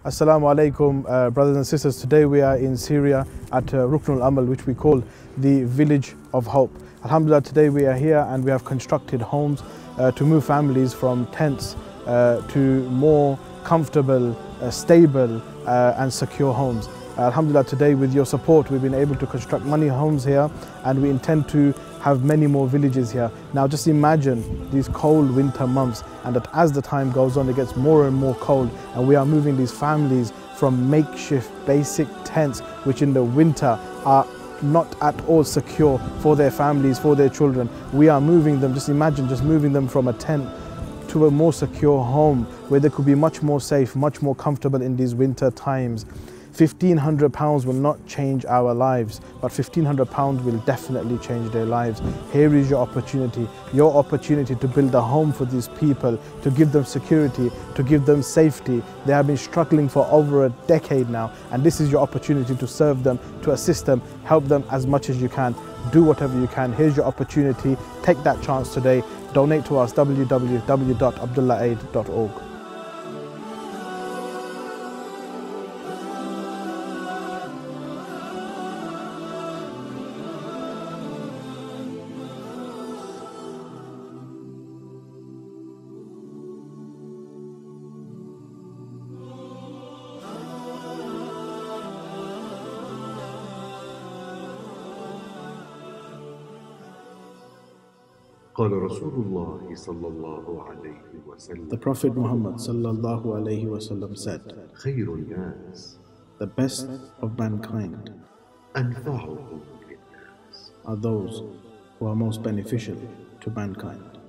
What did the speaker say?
Assalamu alaikum, brothers and sisters. Today we are in Syria at Rukn Amal, which we call the Village of Hope. Alhamdulillah, today we are here and we have constructed homes to move families from tents to more comfortable, stable and secure homes. Alhamdulillah, today with your support we've been able to construct many homes here, and we intend to have many more villages here. Now just imagine these cold winter months, and that as the time goes on it gets more and more cold, and we are moving these families from makeshift basic tents which in the winter are not at all secure for their families, for their children. We are moving them, just imagine just moving them from a tent to a more secure home where they could be much more safe, much more comfortable in these winter times. £1,500 will not change our lives, but £1,500 will definitely change their lives. Here is your opportunity to build a home for these people, to give them security, to give them safety. They have been struggling for over a decade now, and this is your opportunity to serve them, to assist them, help them as much as you can. Do whatever you can. Here's your opportunity. Take that chance today. Donate to us, www.abdullaaid.org. The Prophet Muhammad sallallahu alaihi wasallam said, the best of mankind are those who are most beneficial to mankind.